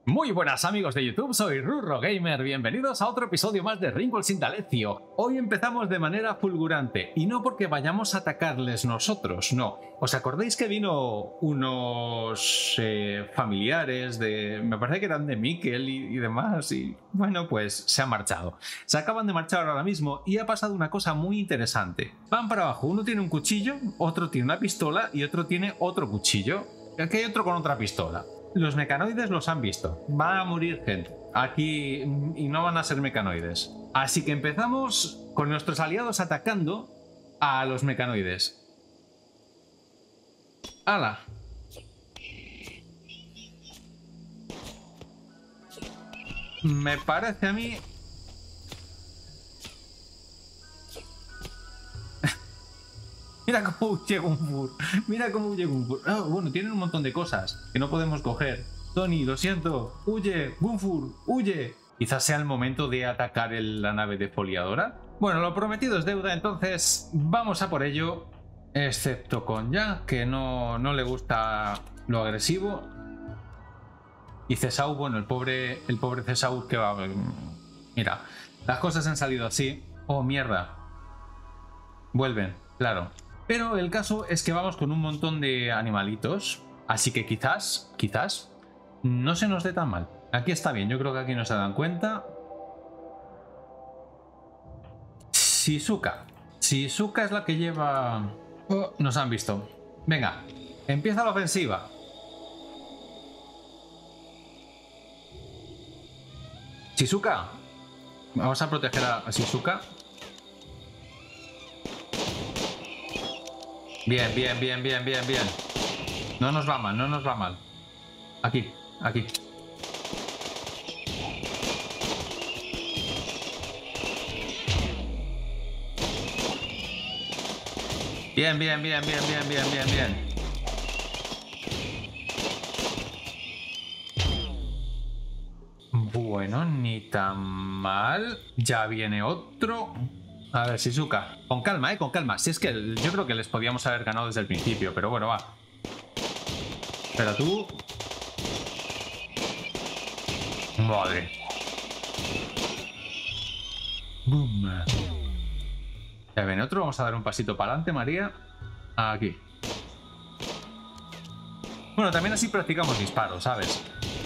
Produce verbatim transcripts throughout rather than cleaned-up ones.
Muy buenas amigos de YouTube, soy Rurro Gamer, bienvenidos a otro episodio más de Rainbow Six Siege. Hoy empezamos de manera fulgurante, y no porque vayamos a atacarles nosotros, no. ¿Os acordáis que vino unos eh, familiares de... me parece que eran de Mikkel y, y demás, y bueno, pues se han marchado. Se acaban de marchar ahora mismo y ha pasado una cosa muy interesante. Van para abajo, uno tiene un cuchillo, otro tiene una pistola y otro tiene otro cuchillo. Aquí hay otro con otra pistola. Los mecanoides los han visto. Van a morir gente aquí y no van a ser mecanoides. Así que empezamos con nuestros aliados atacando a los mecanoides. ¡Hala! Me parece a mí... Mira cómo huye Gunfur. Mira cómo huye Gunfur. Oh, bueno, tienen un montón de cosas que no podemos coger. Tony, lo siento. Huye, Gunfur, huye. Quizás sea el momento de atacar el, la nave defoliadora. Bueno, lo prometido es deuda, entonces vamos a por ello. Excepto con Yang, que no, no le gusta lo agresivo. Y Cesau, bueno, el pobre, el pobre Cesau que va... Mira, las cosas han salido así. Oh, mierda. Vuelven, claro. Pero el caso es que vamos con un montón de animalitos, así que quizás, quizás, no se nos dé tan mal. Aquí está bien, yo creo que aquí no se dan cuenta. Shizuka. Shizuka es la que lleva... Oh, nos han visto. Venga, empieza la ofensiva. Shizuka. Vamos a proteger a Shizuka. Bien, bien, bien, bien, bien, bien. No nos va mal, no nos va mal. Aquí, aquí. Bien, bien, bien, bien, bien, bien, bien, bien. Bueno, ni tan mal. Ya viene otro. A ver, Shizuka, con calma, eh, con calma. Si es que yo creo que les podíamos haber ganado desde el principio, pero bueno, va. Pero tú... Madre. Boom. Ya viene otro, vamos a dar un pasito para adelante, María. Aquí. Bueno, también así practicamos disparos, ¿sabes?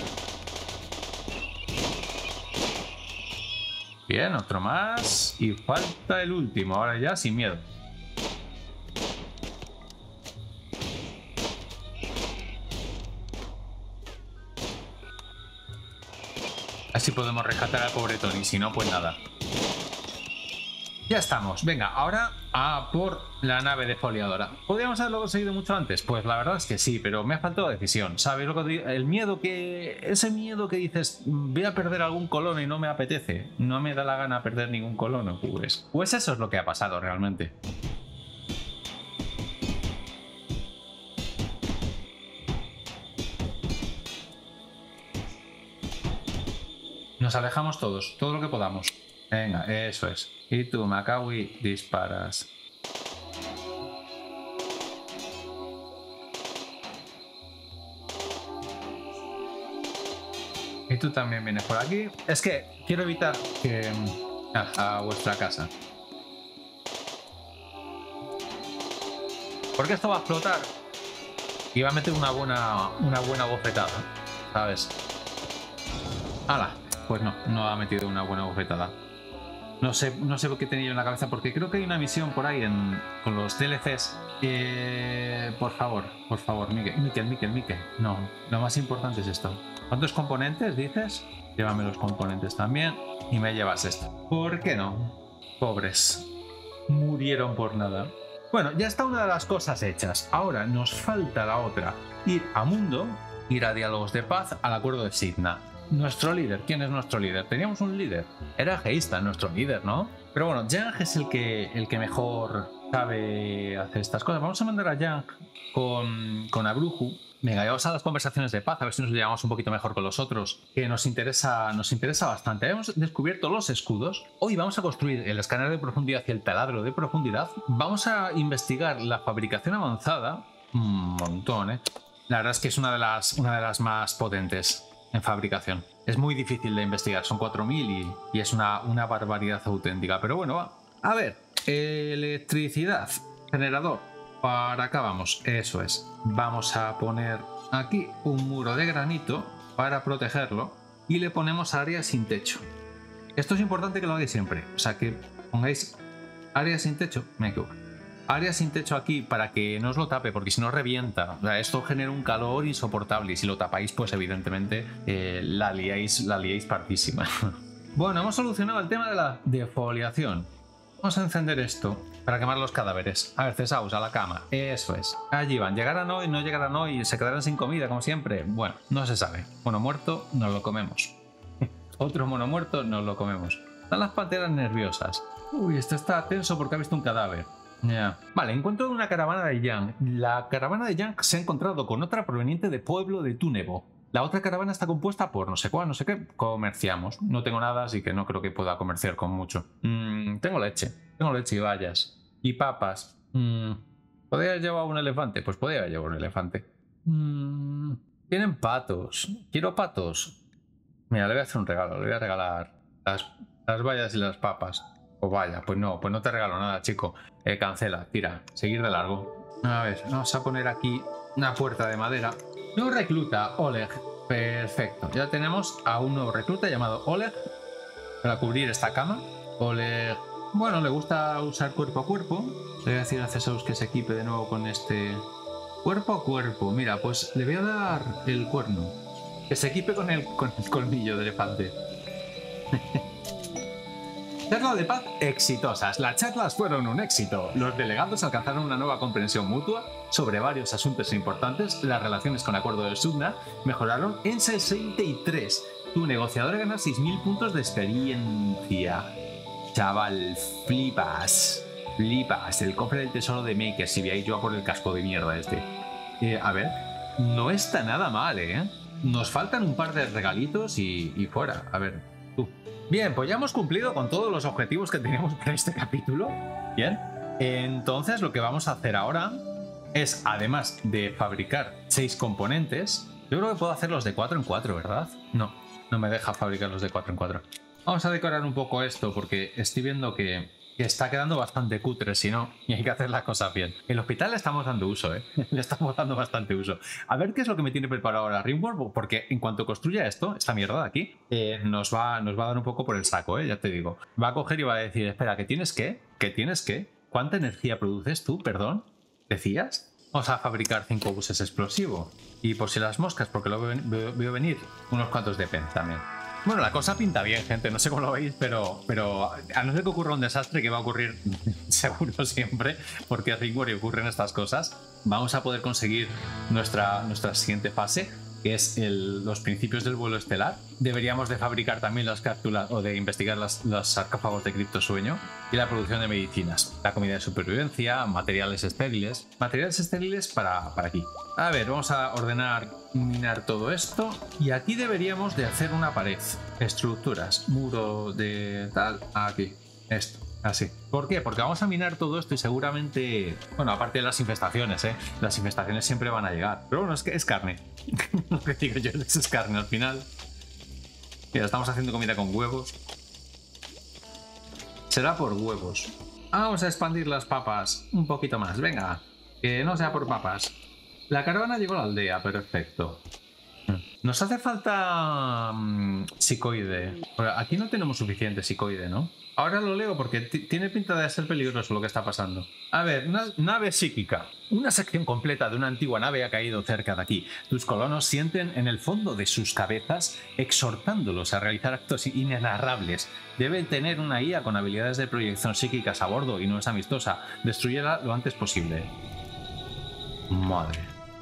Bien, otro más. Y falta el último, ahora ya sin miedo. Así podemos rescatar al pobre Tony, si no, pues nada. Ya estamos, venga, ahora a por la nave defoliadora. ¿Podríamos haberlo conseguido mucho antes? Pues la verdad es que sí, pero me ha faltado decisión, ¿sabes? El miedo que... ese miedo que dices, voy a perder algún colono y no me apetece. No me da la gana perder ningún colono, pues. Pues eso es lo que ha pasado realmente. Nos alejamos todos, todo lo que podamos. Venga, eso es. Y tú, Makawi, disparas. Y tú también vienes por aquí. Es que quiero evitar que... Ah, a vuestra casa. Porque esto va a explotar. Y va a meter una buena, una buena bofetada, ¿sabes? ¡Hala! Pues no, no ha metido una buena bofetada. No sé, no sé qué tenía yo en la cabeza, porque creo que hay una misión por ahí en, con los D L Cs. Eh, por favor, por favor, Mikel, Mikel, Mikel, Mikel. No, lo más importante es esto. ¿Cuántos componentes dices? Llévame los componentes también y me llevas esto. ¿Por qué no? Pobres. Murieron por nada. Bueno, ya está una de las cosas hechas. Ahora nos falta la otra. Ir a Mundo, ir a Diálogos de Paz, al Acuerdo de Sidna. Nuestro líder, ¿quién es nuestro líder? Teníamos un líder, era Geista, nuestro líder, ¿no? Pero bueno, Yang es el que, el que mejor sabe hacer estas cosas. Vamos a mandar a Yang con, con Abruju. Venga, vamos a las conversaciones de paz, a ver si nos llevamos un poquito mejor con los otros, que nos interesa, nos interesa bastante. Hemos descubierto los escudos. Hoy vamos a construir el escáner de profundidad y el taladro de profundidad. Vamos a investigar la fabricación avanzada. Un montón, ¿eh? La verdad es que es una de las, una de las más potentes. en fabricación. Es muy difícil de investigar, son cuatro mil y, y es una, una barbaridad auténtica. Pero bueno, va. A ver, electricidad, generador. Para acá vamos, eso es. Vamos a poner aquí un muro de granito para protegerlo y le ponemos área sin techo. Esto es importante que lo hagáis siempre, o sea que pongáis área sin techo, me equivoco. Área sin techo aquí para que no os lo tape, porque si no revienta. O sea, esto genera un calor insoportable y si lo tapáis, pues evidentemente eh, la liáis, la liáis partísima. Bueno, hemos solucionado el tema de la defoliación. Vamos a encender esto para quemar los cadáveres. A ver, cesaos, a la cama. Eso es. Allí van. ¿Llegarán hoy? ¿No llegarán hoy? ¿Se quedarán sin comida, como siempre? Bueno, no se sabe. Mono muerto, nos lo comemos. Otro mono muerto, nos lo comemos. Están las panteras nerviosas. Uy, esto está tenso porque ha visto un cadáver. Ya. Yeah. Vale, encuentro una caravana de Yang. La caravana de Yang se ha encontrado con otra proveniente de Pueblo de Túnebo. La otra caravana está compuesta por no sé cuál, no sé qué. Comerciamos. No tengo nada, así que no creo que pueda comerciar con mucho. Mm, tengo leche. Tengo leche y bayas. Y papas. Mm, ¿podría llevar un elefante? Pues podría llevar un elefante. Mm, tienen patos. Quiero patos. Mira, le voy a hacer un regalo. Le voy a regalar las, las bayas y las papas. Pues vaya, pues no, pues no te regalo nada, chico. Eh, cancela, tira. Seguir de largo. A ver, vamos a poner aquí una puerta de madera. Nuevo recluta, Oleg. Perfecto. Ya tenemos a un nuevo recluta llamado Oleg para cubrir esta cama. Oleg, bueno, le gusta usar cuerpo a cuerpo. Le voy a decir a Cesaus que se equipe de nuevo con este cuerpo a cuerpo. Mira, pues le voy a dar el cuerno. Que se equipe con el, con el colmillo de elefante. Charla de paz exitosas. Las charlas fueron un éxito. Los delegados alcanzaron una nueva comprensión mutua sobre varios asuntos importantes. Las relaciones con Acuerdo de Sudna mejoraron en sesenta y tres. Tu negociador gana seis mil puntos de experiencia. Chaval, flipas. Flipas. El cofre del tesoro de Maker. Si veáis yo a por el casco de mierda este. Eh, a ver. No está nada mal, ¿eh? Nos faltan un par de regalitos y, y fuera. A ver, tú. Bien, pues ya hemos cumplido con todos los objetivos que teníamos para este capítulo. Bien. Entonces lo que vamos a hacer ahora es, además de fabricar seis componentes, yo creo que puedo hacer los de cuatro en cuatro, ¿verdad? No, no me deja fabricar los de cuatro en cuatro. Vamos a decorar un poco esto porque estoy viendo que, que está quedando bastante cutre, si no, y hay que hacer las cosas bien. El hospital le estamos dando uso, ¿eh? Le estamos dando bastante uso. A ver qué es lo que me tiene preparado ahora Ringworld, porque en cuanto construya esto, esta mierda de aquí, eh, nos, va, nos va a dar un poco por el saco, ¿eh? Ya te digo. Va a coger y va a decir, espera, ¿qué tienes qué? ¿Qué tienes qué? ¿Cuánta energía produces tú? Perdón, ¿decías? Vamos a fabricar cinco buses explosivos. Y por si las moscas, porque lo veo, veo, veo venir, unos cuantos de pen también. Bueno, la cosa pinta bien, gente, no sé cómo lo veis, pero, pero a no ser que ocurra un desastre, que va a ocurrir seguro siempre, porque a Ringworld ocurren estas cosas, vamos a poder conseguir nuestra, nuestra siguiente fase, que es el, los principios del vuelo estelar. Deberíamos de fabricar también las cápsulas o de investigar las, los sarcófagos de criptosueño y la producción de medicinas, la comida de supervivencia, materiales estériles, materiales estériles para, para aquí. A ver, vamos a ordenar, minar todo esto y aquí deberíamos de hacer una pared, estructuras, muro de tal, aquí, esto. Así. ¿Por qué? Porque vamos a minar todo esto y seguramente... Bueno, aparte de las infestaciones, ¿eh? Las infestaciones siempre van a llegar. Pero bueno, es que es carne. Lo que digo yo es carne al final. Mira, estamos haciendo comida con huevos. Será por huevos. Vamos a expandir las papas un poquito más. Venga, que no sea por papas. La caravana llegó a la aldea, perfecto. Nos hace falta um, psicoide. Aquí no tenemos suficiente psicoide, ¿no? Ahora lo leo porque tiene pinta de ser peligroso lo que está pasando. A ver, una nave psíquica. Una sección completa de una antigua nave ha caído cerca de aquí. Tus colonos sienten en el fondo de sus cabezas exhortándolos a realizar actos inenarrables. Debe tener una I A con habilidades de proyección psíquicas a bordo y no es amistosa. Destrúyela lo antes posible. Madre.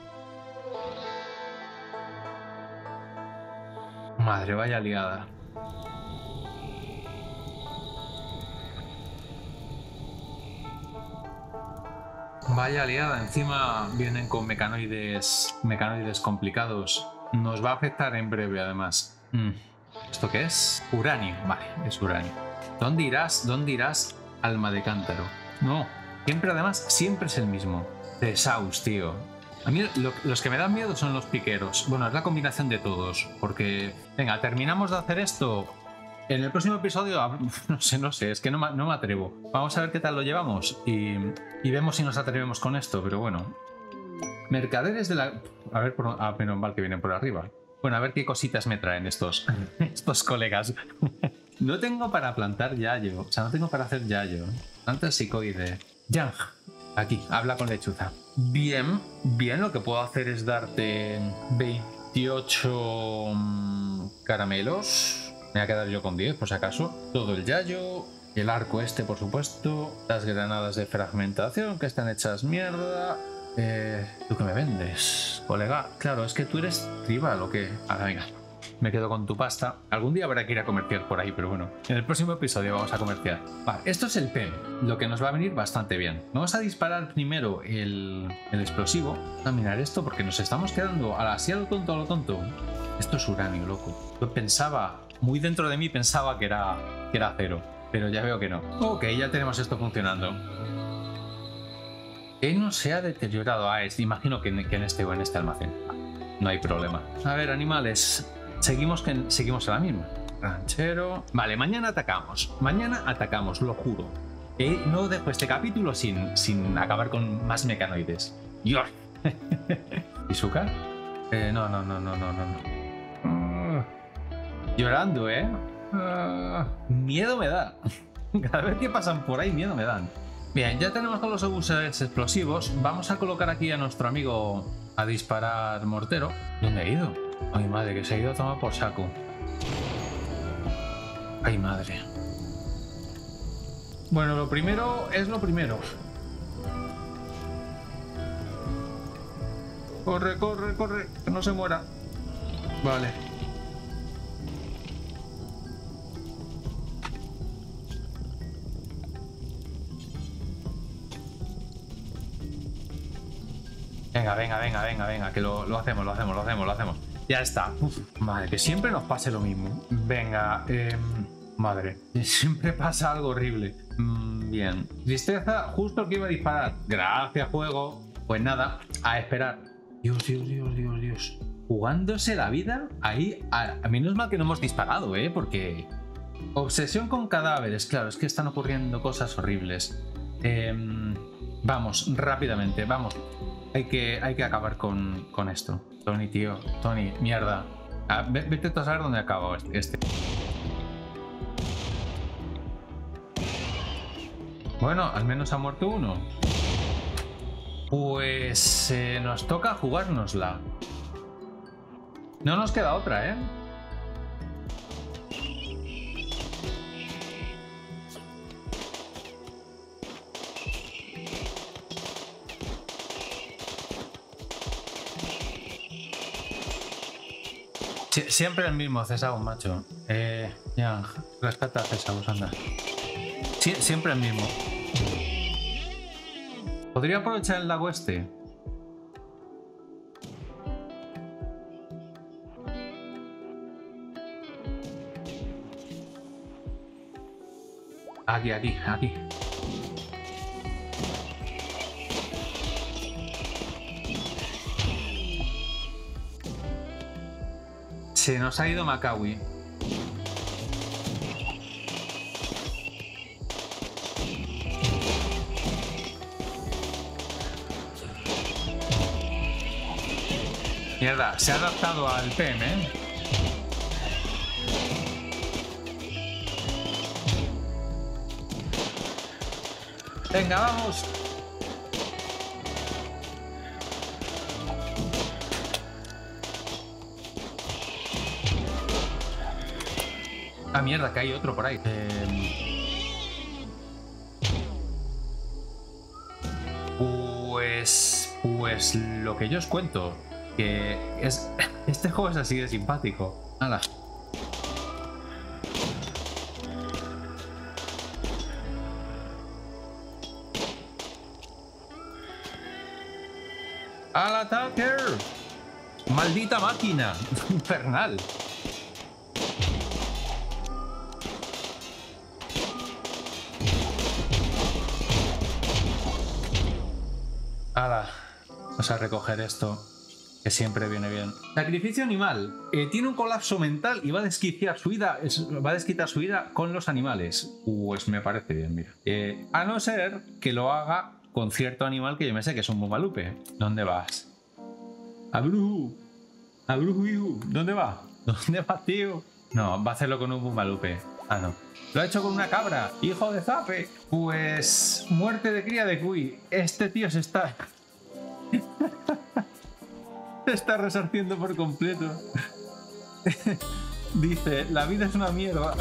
Madre, vaya liada. Vaya liada, encima vienen con mecanoides, mecanoides complicados. Nos va a afectar en breve, además. Mm. ¿Esto qué es? Uranio. Vale, es uranio. ¿Dónde irás? ¿Dónde irás? Alma de cántaro. No, siempre además, siempre es el mismo. Cesaus, tío. A mí lo, los que me dan miedo son los piqueros. Bueno, es la combinación de todos. Porque, venga, terminamos de hacer esto. En el próximo episodio, no sé, no sé, es que no, no me atrevo. Vamos a ver qué tal lo llevamos y, y vemos si nos atrevemos con esto, pero bueno. Mercaderes de la... A ver, por... ah, menos mal que vienen por arriba. Bueno, a ver qué cositas me traen estos, estos colegas. No tengo para plantar yayo, o sea, no tengo para hacer yayo. Planta psicoide. Yang, aquí, habla con lechuza. Bien, bien, lo que puedo hacer es darte veintiocho caramelos. Me voy a quedar yo con diez, por si acaso. Todo el yayo, el arco este, por supuesto. Las granadas de fragmentación, que están hechas mierda. Eh, ¿Tú qué me vendes, colega? Claro, es que tú eres tribal, ¿o qué? Ahora, venga. Me quedo con tu pasta. Algún día habrá que ir a comerciar por ahí, pero bueno. En el próximo episodio vamos a comerciar. Vale, esto es el P, lo que nos va a venir bastante bien. Vamos a disparar primero el, el explosivo. Vamos a mirar esto porque nos estamos quedando a la, así a lo tonto, a lo tonto. Esto es uranio, loco. Yo pensaba, muy dentro de mí pensaba que era, que era acero, pero ya veo que no. Ok, ya tenemos esto funcionando. Que no se ha deteriorado. Ah, es, imagino que en, que en este o en este almacén. No hay problema. A ver, animales. Seguimos, que, seguimos a la misma. Ranchero. Vale, mañana atacamos. Mañana atacamos, lo juro. Eh, no dejo este capítulo sin, sin acabar con más mecanoides. ¡Dios! ¿Izuka? Eh, no, no, no, no, no, no. Uh, llorando, ¿eh? Uh, miedo me da. Cada vez que pasan por ahí, miedo me dan. Bien, ya tenemos todos los obuses explosivos. Vamos a colocar aquí a nuestro amigo a disparar mortero. ¿Dónde ha ido? Ay, madre, que se ha ido a tomar por saco. Ay, madre. Bueno, lo primero es lo primero. Corre, corre, corre, que no se muera. Vale. Venga, venga, venga, venga, venga, que lo, lo hacemos, lo hacemos, lo hacemos, lo hacemos. Ya está. Uf, madre, que siempre nos pase lo mismo. Venga, eh, madre, siempre pasa algo horrible. Mm, bien. Tristeza, justo que iba a disparar. Gracias, juego. Pues nada, a esperar. Dios, Dios, Dios, Dios, Dios. Jugándose la vida ahí. A, a menos mal que no hemos disparado, ¿eh? Porque... Obsesión con cadáveres. Claro, es que están ocurriendo cosas horribles. Eh, vamos, rápidamente, vamos. Hay que, hay que acabar con, con esto. Tony, tío. Tony, mierda. Ah, vete a saber dónde acabo este, este. Bueno, al menos ha muerto uno. Pues eh, nos toca jugárnosla. No nos queda otra, ¿eh? Sie siempre el mismo, César, macho. Eh, ya, rescata a César, anda. Sie siempre el mismo. ¿Podría aprovechar el lago este? Aquí, aquí, aquí. Se nos ha ido Macawi. Mierda, se ha adaptado al P M, ¿eh? Venga, vamos. Ah, mierda, que hay otro por ahí. Eh... Pues... Pues lo que yo os cuento, que es... Este juego es así de simpático. ¡Hala! ¡Al ataque! ¡Maldita máquina! ¡Infernal! ¡Hala! Vamos a recoger esto, que siempre viene bien. Sacrificio animal. Eh, tiene un colapso mental y va a desquiciar su ira, es, va a desquitar su ira con los animales. Pues me parece bien, mira. Eh, a no ser que lo haga con cierto animal que yo me sé que es un Bumalupe. ¿Dónde vas? Abru. Abru, ¿dónde va? ¿Dónde va, tío? No, va a hacerlo con un Bumalupe. Ah, no. Lo ha hecho con una cabra. ¡Hijo de Zape! Pues... muerte de cría de cuy. Este tío se está... se está resarciendo por completo. Dice, la vida es una mierda.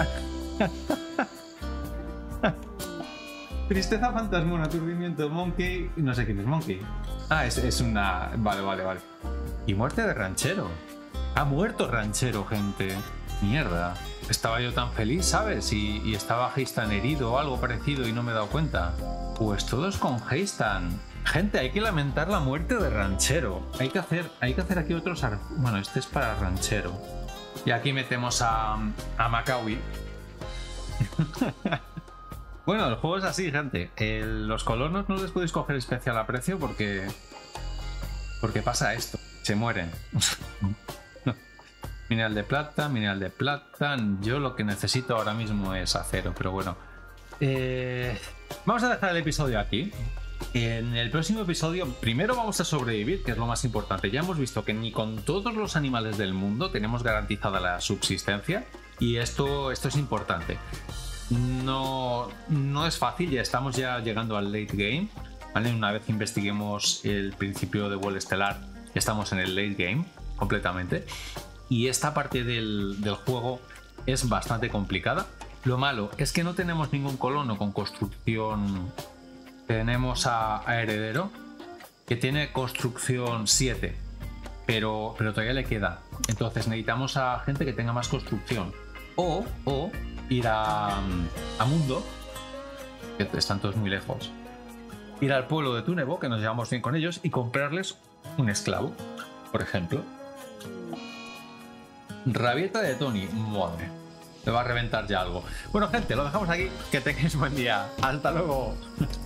Tristeza fantasmona, aturdimiento, Monkey... No sé quién es Monkey. Ah, es, es una... Vale, vale, vale. Y muerte de ranchero. Ha muerto ranchero, gente. Mierda. Estaba yo tan feliz, ¿sabes? Y, y estaba Heistan herido o algo parecido y no me he dado cuenta. Pues todos con Heistan. Gente, hay que lamentar la muerte de ranchero. Hay que hacer, hay que hacer aquí otros... Bueno, este es para ranchero. Y aquí metemos a, a Macawi. Bueno, el juego es así, gente. El, los colonos no les podéis coger especial aprecio porque... Porque pasa esto. Se mueren. Mineral de plata, mineral de plata. Yo lo que necesito ahora mismo es acero, pero bueno. Eh, vamos a dejar el episodio aquí. En el próximo episodio, primero vamos a sobrevivir, que es lo más importante. Ya hemos visto que ni con todos los animales del mundo tenemos garantizada la subsistencia. Y esto, esto es importante. No, no es fácil, ya estamos ya llegando al late game. ¿Vale? Una vez investiguemos el principio de vuelo estelar, estamos en el late game completamente. Y esta parte del, del juego es bastante complicada. Lo malo es que no tenemos ningún colono con construcción. Tenemos a, a Heredero, que tiene construcción siete, pero, pero todavía le queda. Entonces necesitamos a gente que tenga más construcción. O, o ir a, a Mundo, que están todos muy lejos. Ir al pueblo de Túnebo, que nos llevamos bien con ellos, y comprarles un esclavo, por ejemplo. Rabieta de Tony, madre, me va a reventar ya algo. Bueno, gente, lo dejamos aquí. Que tengáis buen día. Hasta luego.